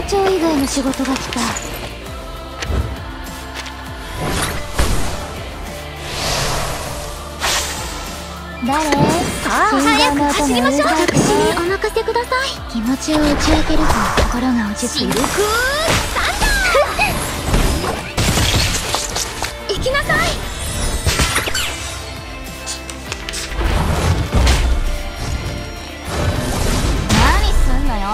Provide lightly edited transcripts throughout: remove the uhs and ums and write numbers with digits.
長以外の仕事が来た。誰？さあ早く走りましょう。私にお任せください。気持ちを打ち明けると心が落ち着く。シルクサンダー行きなさい。何すんのよ。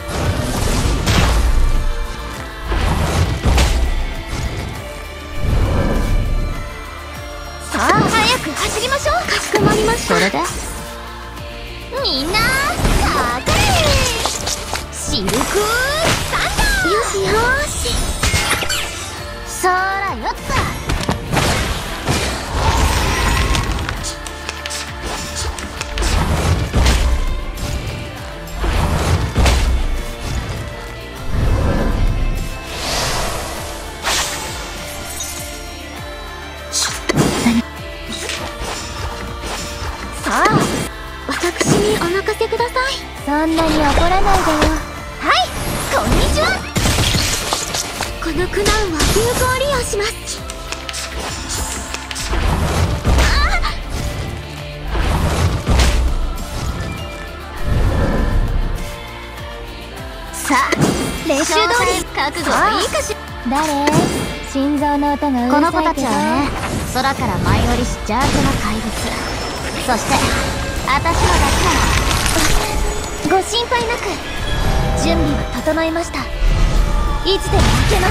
さあ早く走りましょう。かしこまりました。それでみんなかかれ。シルクサンダー。よしよし。そらよっと。さあ私にお任せください。そんなに怒らないでよ。はい、こんにちは。この苦難は有効利用します。さあ練習通り覚悟はいいかしら。誰？心臓の音がうるさいけど。この子たちはね、空から舞い降りし邪悪な怪物。そして私のだけなの。ご心配なく。準備は整いました。いつでも行けます。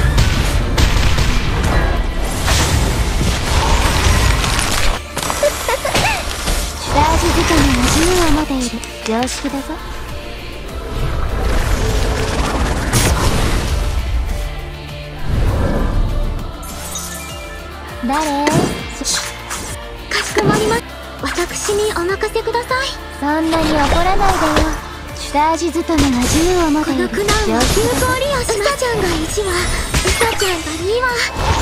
ラージ掴みの自由を持ている常識だぞ。誰？かしこまります。私にお任せください。そんなに怒らないでよ。ラージ勤めが自由を持ている。この苦難は有効利用します。うさちゃんが1話、うさちゃんが2話。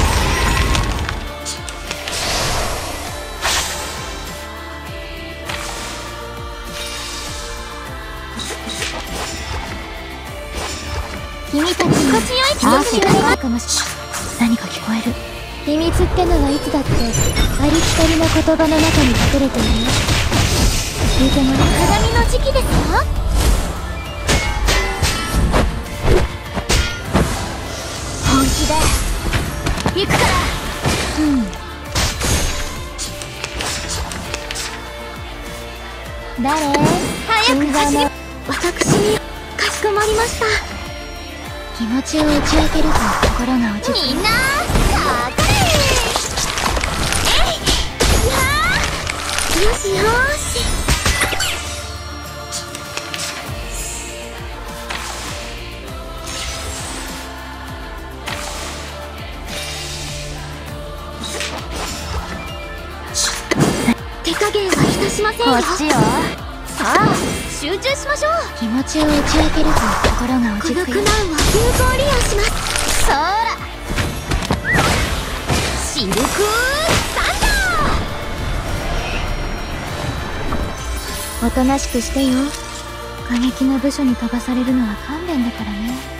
君たちに心地よい気持ちになるかもしれない。何か聞こえる。秘密ってのはいつだってありきたりの言葉の中に隠れているよ。聞いてもらう。鏡の時期ですよ。本気で行くから。誰？早く走り。私にかしこまりました。気持ちを打ち明けると心が落ち着く。みんなかかれ。えいやよしよし。手加減はひたしませんよ。こっちよ。さあ集中しましょう。気持ちを打ち明けると心が落ち着くよ。この苦難は有効利用します。そらシルクサンダー。おとなしくしてよ。過激な部署に飛ばされるのは勘弁だからね。